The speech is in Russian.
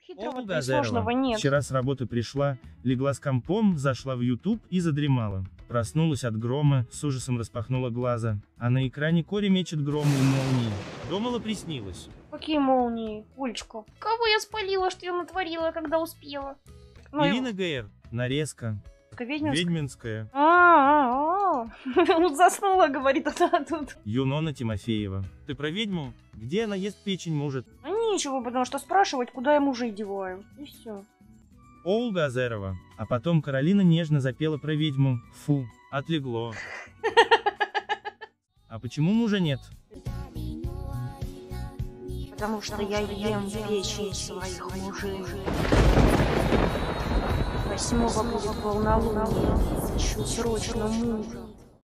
хитрого-то и Газерова сложного нет. вчера с работы пришла, легла с компом, зашла в YouTube и задремала. Проснулась от грома, с ужасом распахнула глаза, а на экране Кори мечет громы и молнии. Думала, приснилось. Какие молнии, Олечка? Кого я спалила, что я натворила, когда успела? Ну, Ирина ГР. Нарезка. Ведьминская. Ведьминская. Вот заснула, говорит она тут. Юнона Тимофеева. Ты про ведьму? Где она ест печень может? А нечего, потому что спрашивать, куда я мужей деваю. И все. Ольга Азерова. А потом Каролина нежно запела про ведьму. Фу, отлегло. А почему мужа нет? Потому что я ем печень своих мужей. 8-го будет полнолуние. Ищу срочно мужа.